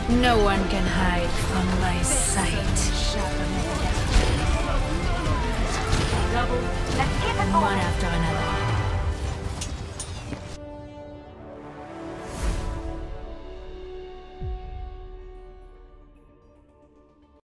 No one can hide from my sight. One after another.